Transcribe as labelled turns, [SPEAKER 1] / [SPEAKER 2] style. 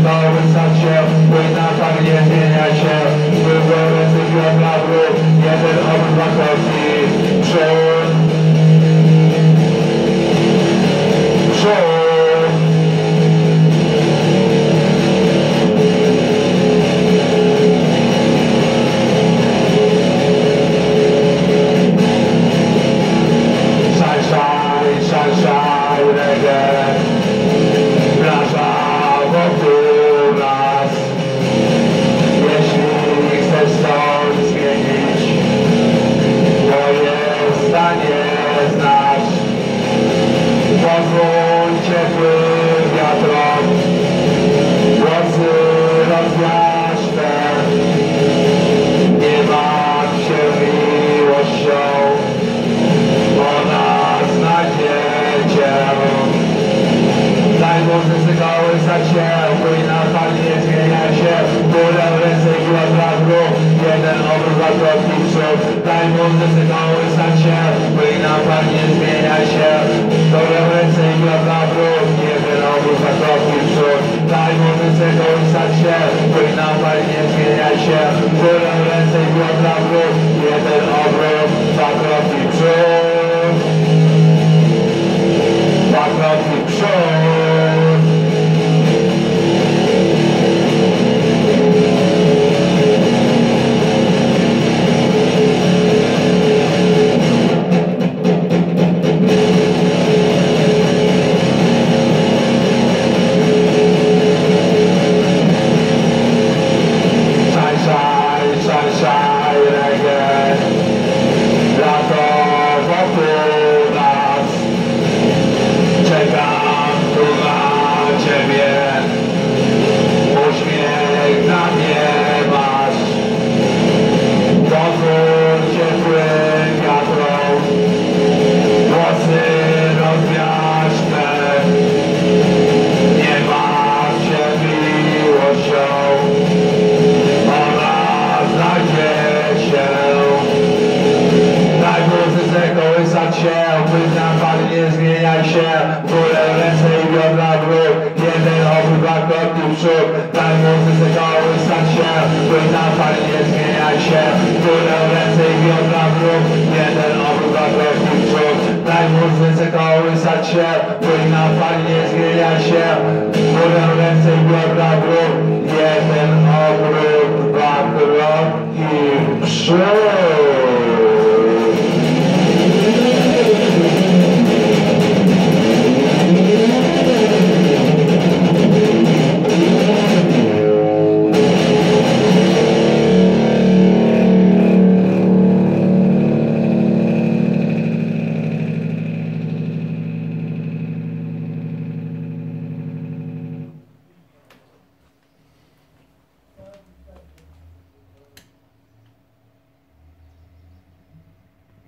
[SPEAKER 1] kołysać się, płyń na fali, nie zmieniaj się. Było ręce biodra w ruch, jeden obydwa kroki. Przód, przód. Sunshine reggae, plaża wokół nas. Jeśli chcesz coś zmienić, moje zdanie znasz. Pozwól ciepły wiatrom, włosy rozwiasz te. Nie martw się miłością, ona znajdzie cię. Daj muzyce kołysać się, płyń na fali, nie zmieniaj się. Górę ręce i biodra w ruch, jeden obydwa kroki w przód. Daj muzyce kołysać się, płyń na fali, nie zmieniaj się. Górę ręce i biodra w ruch, jeden obydwa kroki w przód. Daj muzyce kołysać się, płyń na fali, nie zmieniaj się. Górę ręce i biodra w ruch, jeden obrót, dwa kroki w przód. Dwa kroki w przód. Sunshine reggae, lato wokół nas. Czekam tu na ciebie, uśmiech na mnie masz. Pozwól ciepłym wiatrom, włosy rozwiasz me. Nie martw się miłością, ona znajdzie się. Daj muzyce kołysać się, płyń na fali, nie zmieniaj się. Górę ręce i biodra w ruch, jeden obydwa kroki w przód. Daj muzyce kołysać się, płyń na fali, nie zmieniaj się. Górę ręce i biodra w ruch, jeden obydwa kroki w przód. Daj muzyce kołysać się, płyń na fali, nie zmieniaj się. Górę ręce i biodra w ruch, jeden